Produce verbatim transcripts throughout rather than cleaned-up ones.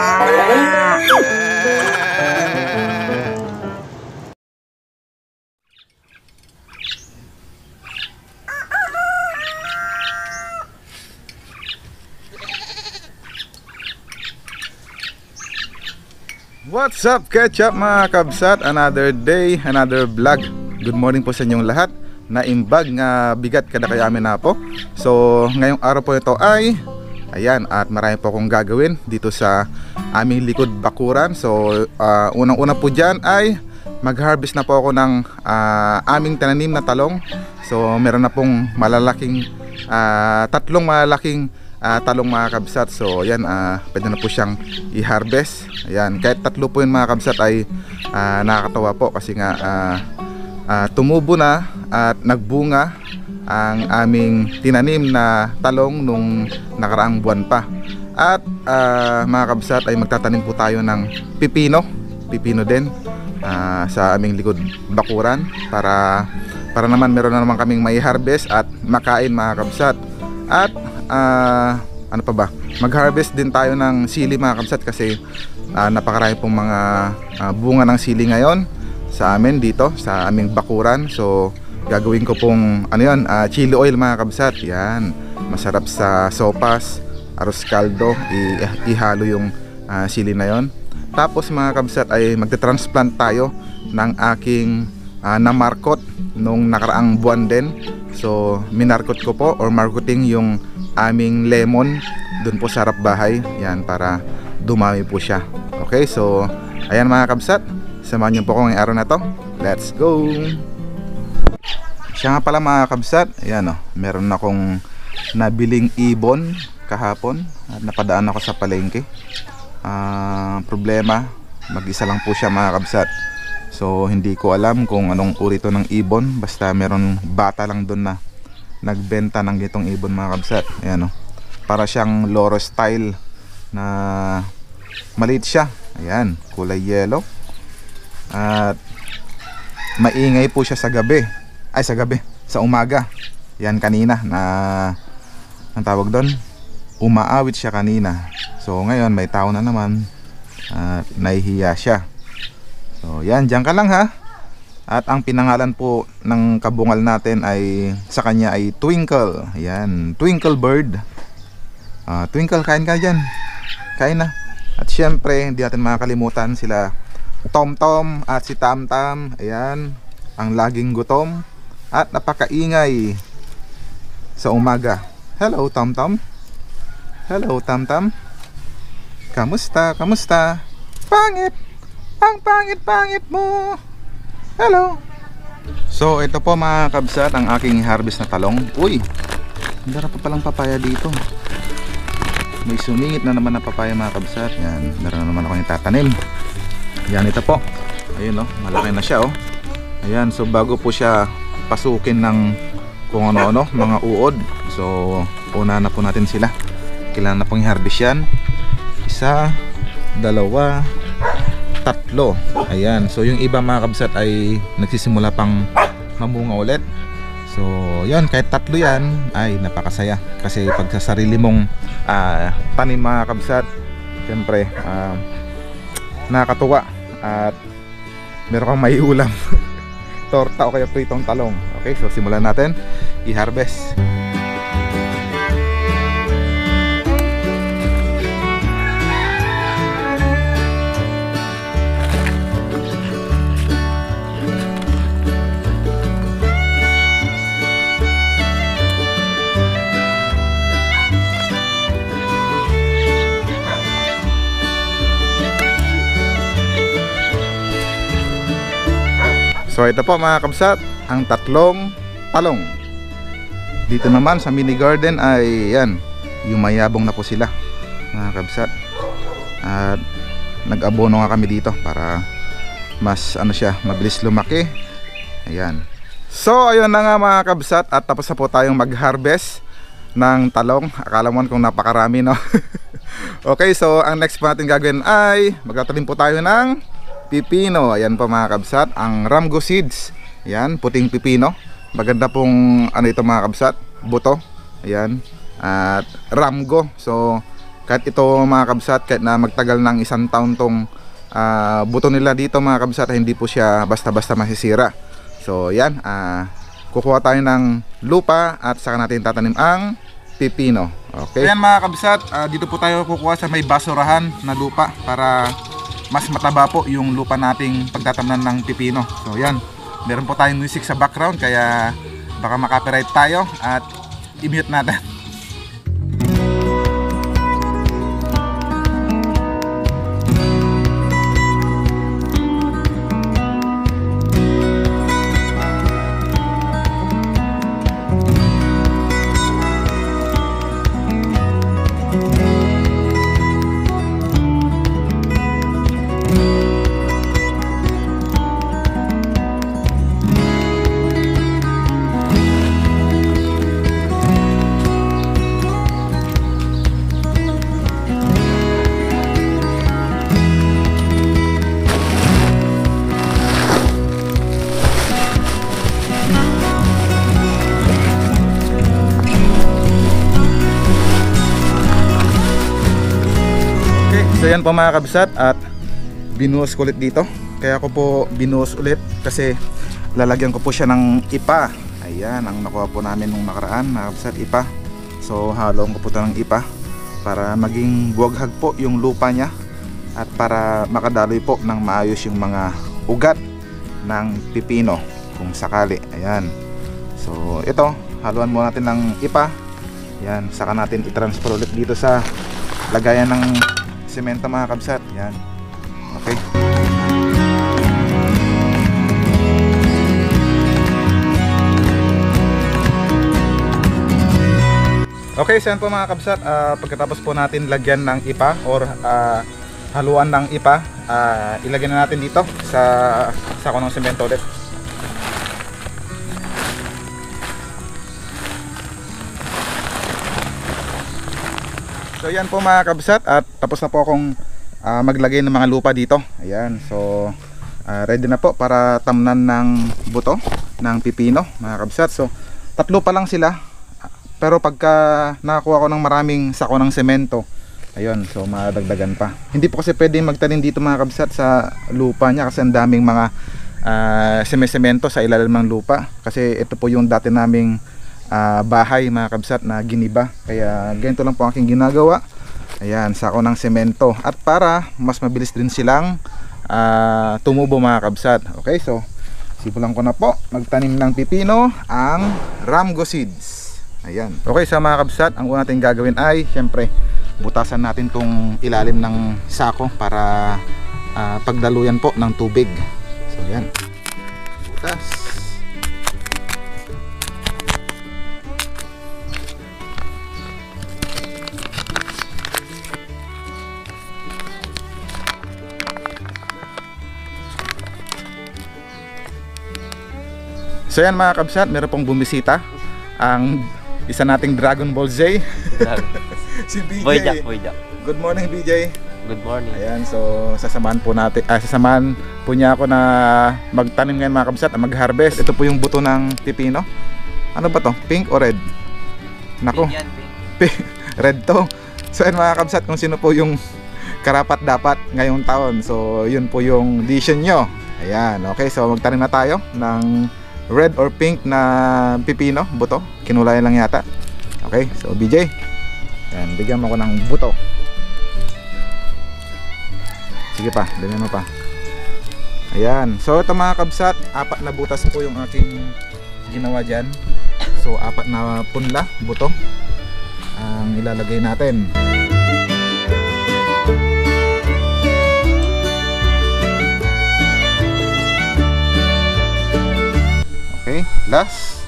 What's up, Ketchup mga kabsat? Another day, another vlog. Good morning po sa inyong lahat. Naimbag nga bigat kada kaya amin na po. So ngayong araw po ito ay ayan, at marami po akong gagawin dito sa aming likod bakuran. So uh, unang-una po dyan ay mag-harvest na po ako ng uh, aming tananim na talong. So meron na pong malalaking uh, tatlong malalaking Uh, talong mga kabsat. So ayan, uh, pwede na po siyang i-harvest. Ayan, kahit tatlo po yun mga kabsat ay uh, nakakatawa po kasi nga uh, uh, tumubo na at nagbunga ang aming tinanim na talong nung nakaraang buwan pa. At uh, mga kabsat ay magtatanim po tayo ng pipino pipino din uh, sa aming likod bakuran para para naman meron na naman kaming may harvest at makain mga kabsat. At Uh, ano pa ba, mag-harvest din tayo ng sili mga kabsat kasi uh, napakarami pong mga uh, bunga ng sili ngayon sa amin dito sa aming bakuran. So gagawin ko pong ano yun, uh, chili oil mga kabsat. Yan, masarap sa sopas, arroz caldo, i- ihalo yung uh, sili na yon. Tapos mga kabsat ay magte-transplant tayo ng aking uh, namarkot nung nakaraang buwan din. So minarkot ko po or marketing yung aming lemon dun po sa harap bahay. Yan, para dumami po siya. Okay, so ayan mga kabsat, samahan niyo po ko ngayong araw na to. Let's go. Siya nga pala mga kabsat, ayan o, meron akong nabiling ibon kahapon at napadaan ako sa palengke. uh, Problema, mag-isa lang po siya mga kabsat. So hindi ko alam kung anong uri to ng ibon. Basta meron bata lang dun na nagbenta ng gitong ibon mga kabsat. Ayan o, para siyang loro style na maliit siya. Ayan, kulay yellow. At maingay po siya sa gabi. Ay sa gabi, sa umaga. Yan kanina na, ang tawag doon, umaawit siya kanina. So ngayon may tao na naman at nahihiya siya. So yan, dyan ka lang ha. At ang pinangalan po ng kabungal natin ay sa kanya ay Twinkle. Ayan, Twinkle Bird. uh, Twinkle, kain ka dyan. Kain na. At syempre hindi natin makakalimutan sila Tom Tom at si Tam Tam. Ayan, ang laging gutom at napakaingay sa umaga. Hello Tom Tom. Hello Tam Tam. Kamusta? Kamusta? Pangit. Ang pangit-pangit mo. Hello. So ito po mga kabsat ang aking harvest na talong. Uy, hindi pa palang papaya dito. May sumingit na naman na papaya mga kabsat. Yan, meron na naman akong itatanim. Yan, ito po. Ayun o, malaki na siya o. Ayan, so bago po siya pasukin ng kung ano-ano, mga uod. So una na po natin sila. Kailangan na pong i-harvest yan. Isa, dalawa, tatlo. Ayan, so yung iba mga kabsat ay nagsisimula pang mamunga ulit. So yan, kahit tatlo yan ay napakasaya. Kasi pag sa sarili mong uh, tanim mga kabsat, siyempre uh, nakakatuwa. At meron kang maiulam. Torta o kaya pritong talong. Okay, so simulan natin i-harvest. So ito po mga kabsat, ang tatlong talong. Dito naman sa mini garden ay yan, yung mayabong na po sila mga kabsat. At nag-abono nga kami dito para mas ano siya, mabilis lumaki. Ayan. So ayun na nga mga kabsat, at tapos na po tayong mag-harvest ng talong. Akala mo kung napakarami, no? Okay, so ang next po natin gagawin ay magtatanim po tayo ng pipino. Ayan po mga kabsat, ang Ramgo seeds. Ayan, puting pipino. Maganda pong ano ito mga kabsat, buto. Ayan, at Ramgo. So kahit ito mga kabsat, kahit na magtagal ng isang taon tong uh, buto nila dito mga kabsat, hindi po siya basta-basta masisira. So yan, uh, kukuha tayo ng lupa at saka natin tatanim ang pipino. Okay. Yan mga kabsat, uh, dito po tayo kukuha sa may basurahan na lupa para mas mataba po yung lupa nating pagtatamnan ng pipino. So yan, meron po tayong music sa background kaya baka makapiright tayo at i-mute natin. So yan po mga kabsat, at binuhos ko ulit dito. Kaya ko po binuhos ulit kasi lalagyan ko po siya ng ipa. Ayan, ang nakuha po namin nung nakaraan mga kabsat, ipa. So halong ko po ito ng ipa para maging buwaghag po yung lupa niya at para makadaloy po ng maayos yung mga ugat ng pipino kung sakali. Ayan. So ito, haluan muna natin ng ipa. Ayan, saka natin i-transfer ulit dito sa lagayan ng semento mga kabsat. Yan. Okay. Okay, so yan po mga kabsat, uh, pagkatapos po natin lagyan ng ipa or uh, haluan ng ipa, uh, ilagyan na natin dito sa sako ng semento ulit. So yan po mga kabsat, at tapos na po akong uh, maglagay ng mga lupa dito. Ayan, so uh, ready na po para tamnan ng buto ng pipino mga kabsat. So tatlo pa lang sila, pero pagka nakakuha ko ng maraming sako ng semento, ayun, so madagdagan pa. Hindi po kasi pwede magtanim dito mga kabsat sa lupa niya kasi ang daming mga uh, seme-semento sa ilalim ng lupa. Kasi ito po yung dati naming Uh, bahay mga kabsat na giniba, kaya ganito lang po aking ginagawa. Ayan, sako ng semento at para mas mabilis din silang uh, tumubo mga kabsat. Okay, so simulan ko na po magtanim ng pipino ang Ramgo seeds. Ayan. Okay, sa so, mga kabsat, ang una natin gagawin ay syempre butasan natin tong ilalim ng sako para uh, pagdaluyan po ng tubig. So ayan, butas. So yan mga kabsat, meron pong bumisita ang isa nating Dragon Ball Z. Si B J. Boyjack, Boyjack. Good morning B J. Good morning. Ayan, so sasamahan po natin, ah, sasamahan po niya ako na magtanim ngayon mga kabsat, mag-harvest. Ito po yung buto ng pipino. Ano ba to? Pink o red? Nako. Pink yan, pink. Red to. So yan mga kabsat, kung sino po yung karapat dapat ngayong taon. So yun po yung decision nyo. Ayan, okay, so magtanim na tayo ng red or pink na pipino, buto. Kinulayan lang yata. Okay, so B J, yan, bigyan mo ko ng buto. Sige pa, dami mo pa. Ayan, so ito mga kabsat, apat na butas po yung aking ginawa dyan. So apat na punla, buto ang ilalagay natin. Okay, last.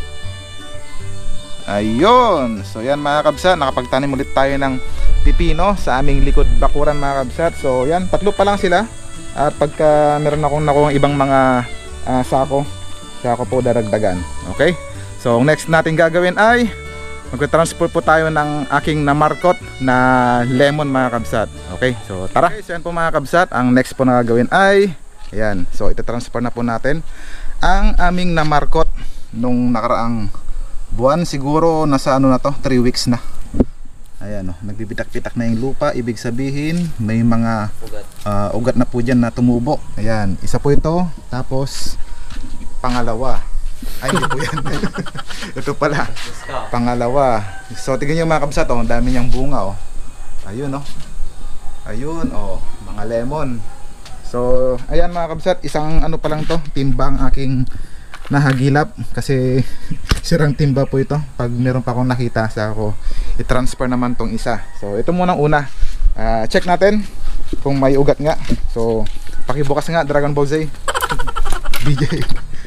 Ayun. So yan mga kabsat, nakapagtanim ulit tayo ng pipino sa aming likod bakuran mga kabsat. So yan, tatlo pa lang sila. At pagka meron akong nakuha ibang mga uh, sako, sako po daragdagan. Okay, so next natin gagawin ay magta-transfer po tayo ng aking namarkot na lemon mga kabsat. Okay, so tara. Okay, so yan po mga kabsat, ang next po na gagawin ay ayan, so ita-transfer na po natin ang aming namarkot nung nakaraang buwan, siguro nasa ano na to, three weeks na. Ayan oh, nagbibitak-bitak na yung lupa. Ibig sabihin may mga Ugat. uh, ugat na po dyan na tumubo. Ayan, isa po ito. Tapos pangalawa. Ay, hindi po yan. Ito pala. Pangalawa. So tingnan nyo mga kabsat oh, ang dami niyang bunga oh. Ayun oh. Ayun oh, mga lemon. So ayan mga kabsat, isang ano pa lang to, timbang aking nahagilap kasi sirang timba po ito. Pag meron pa akong nakita sa ako i-transfer naman tong isa. So ito muna una, uh, check natin kung may ugat nga. So pakibukas nga Dragon Ball Z B J.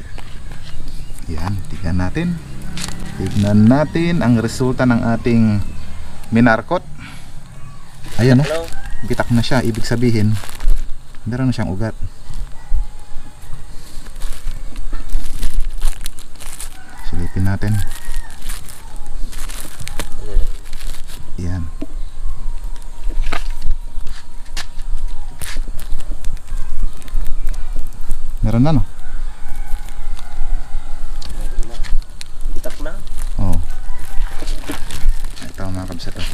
Yan, tignan natin. Tignan natin ang resulta ng ating minarkot. Ayan o, oh, bitak na siya. Ibig sabihin meron na siyang ugat. Silipin natin. Yan. Meron na no? Bitak na? Oo. Oh. Ito mga kabsat oh.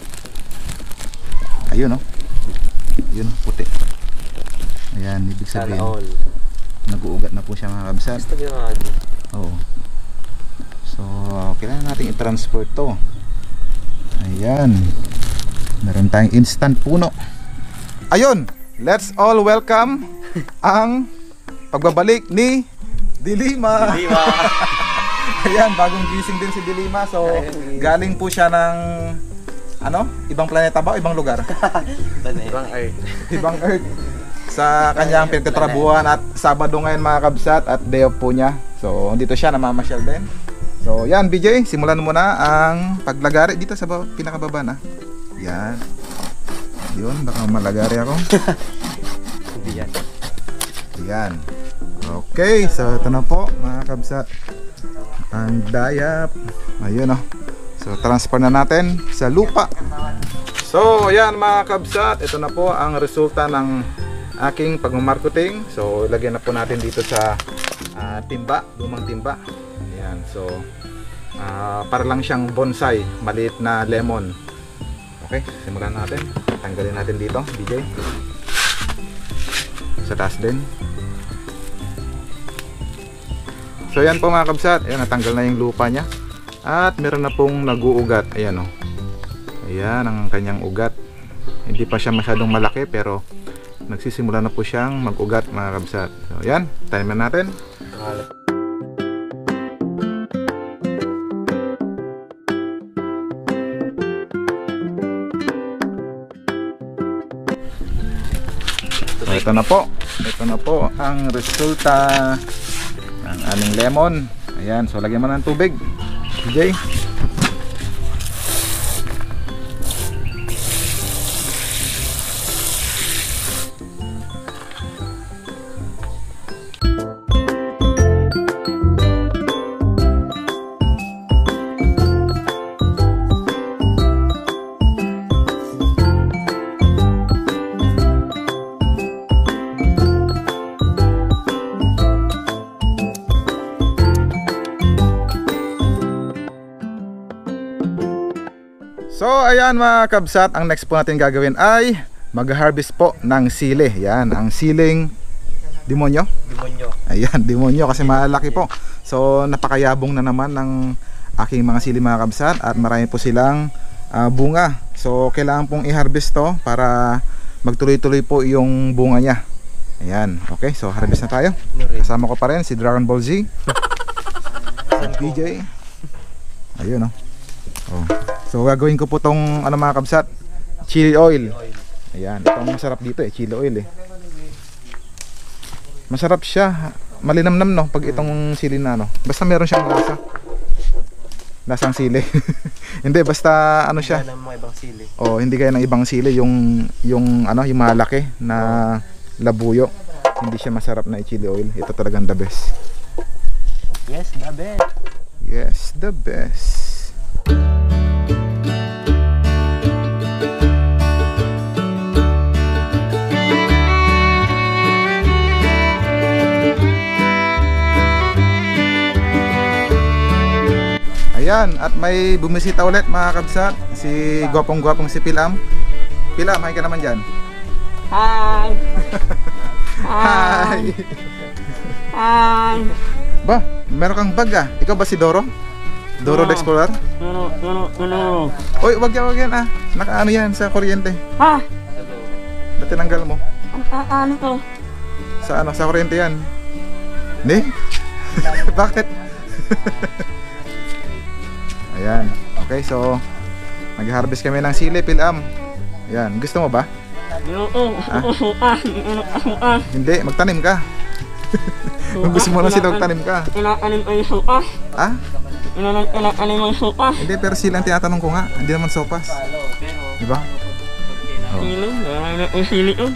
Ayun oh. Ayun puti. Ayan, ibig sabihin nag-uugat na po siya mga kabsat. Oo. So, kailangan natin i-transfer to. Ayan. Meron tayong instant puno. Ayun, let's all welcome ang pagbabalik ni Dilima. Dilima. Ayan, bagong gising din si Dilima. So, galing po siya ng ano? Ibang planeta ba? Ibang lugar? Ibang Earth. Ibang Earth. Sa kanyang pinagtatrabuhan at Sabado ngayon mga kabsat at day off po niya. So, dito siya namamasyal din. So, yan B J, simulan mo na ang paglagari dito sa pinakababa na. Yan. Yun, baka malagari ako. Yan. Yan. Okay, so ito na po mga kabsat. Ang dayap. Ayun oh. So, transfer na natin sa lupa. So, yan mga kabsat. Ito na po ang resulta ng aking pagmamarketing. So, ilagyan na po natin dito sa uh, timba, lumang timba. Ayan, so uh, para lang siyang bonsai, maliit na lemon. Okay, simulan natin. Tanggalin natin dito, B J. Sa taas din. So yan po mga kabsat, ayan, natanggal na yung lupa niya. At meron na pong nag-uugat. Ayan o. Ayan ang kanyang ugat. Hindi pa siya masyadong malaki pero nagsisimula na po siyang mag-ugat mga kabsat. So yan, timer natin. So ito na po. Ito na po ang resulta ng aming lemon. Ayan, so lagyan mo ng tubig. D J. So ayan mga kabsat, ang next po natin gagawin ay mag-harvest po ng sili. Yan, ang siling demonyo. Demonyo. Ayan, demonyo kasi malaki po. So napakayabong na naman ng aking mga sili mga kabsat at marami po silang uh, bunga. So kailangan pong i-harvest to para magtuloy-tuloy po yung bunga niya. Ayan, okay, so harvest na tayo. Kasama ko pa rin si Dragon Ball Z, si B J. Ayun oh. Oh. So gagawin ko po tong ano mga kabsat, chili oil. Ayan, ito ang masarap dito eh, chili oil eh. Masarap siya, malinamnam no pag itong sili na no. Basta meron siyang lasa. Lasang sili. Hindi basta ano siya. Hindi ng mga ibang sili. Oh, hindi gaya ng ibang sili yung yung ano, yung malaki na labuyo. Hindi siya masarap na chili oil. Ito talagang the best. Yes, the best. Yes, the best. Ayan, at may bumisita ulit mga kabsat. Si gwapong-gwapong si Pilam. Pilam, hi ka naman dyan. Hi! Hi! Hi! Ba, meron kang bag ah. Ikaw ba si Doro? Doro the Explorer? Ano, ano, ano? Uy, wag yan, wag yan ah. Nakaano yan sa kuryente. Ha? Ba't tinanggal mo? Ang ano to? Sa ano, sa kuryente yan. Hindi? Bakit? Ayan. Okay, so mag-harvest kami ng sili, Pilam. Ayan, gusto mo ba? Oo, suka, suka. Hindi, magtanim ka. Kung gusto mo na sila, magtanim ka. Inaanim ko yung suka. Ah? Inaanim yung suka. Hindi, pero sila ang tinatanong ko nga. Hindi naman sopas. Diba? Oh. Sili, wala na yung sili yun.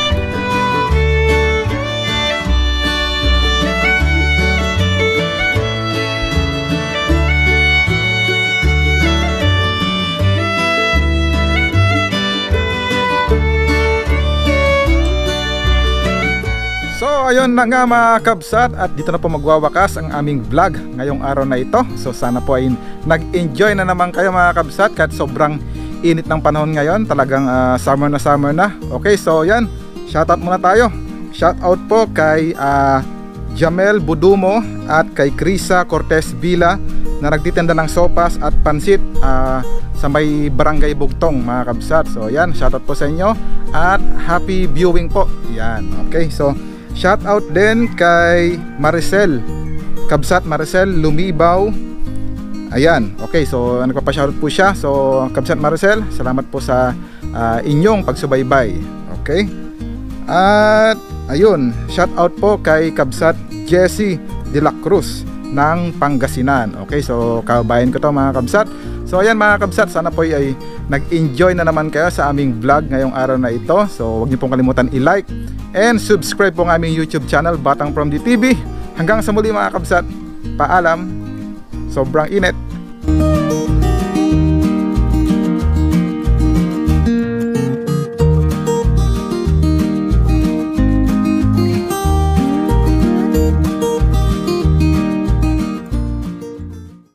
So ayun na nga mga kabsat, at dito na po magwawakas ang aming vlog ngayong araw na ito. So sana po ay nag-enjoy na naman kayo mga kabsat, kahit sobrang init ng panahon ngayon. Talagang uh, summer na summer na. Okay, so yan, shoutout muna tayo. Shoutout po kay uh, Jamel Budumo at kay Krisa Cortez Villa na nagtitinda ng sopas at pansit uh, sa may Barangay Bugtong mga kabsat. So yan, shoutout po sa inyo at happy viewing po. Yan, okay, so shout out din kay Maricel Kabsat Maricel Lumibaw. Ayan, okay, so nagpapa-shoutout po siya. So Kabsat Maricel, salamat po sa uh, inyong pagsubaybay. Okay. At ayun, shout out po kay Kabsat Jessie De La Cruz ng Pangasinan. Okay, so kabayan ko to mga kabsat. So ayan mga kabsat, sana po ay nag-enjoy na naman kayo sa aming vlog ngayong araw na ito. So huwag niyo pong kalimutan i-like and subscribe po ang aming YouTube channel, Batang From The T V. Hanggang sa muli mga kabsat, paalam. Sobrang init.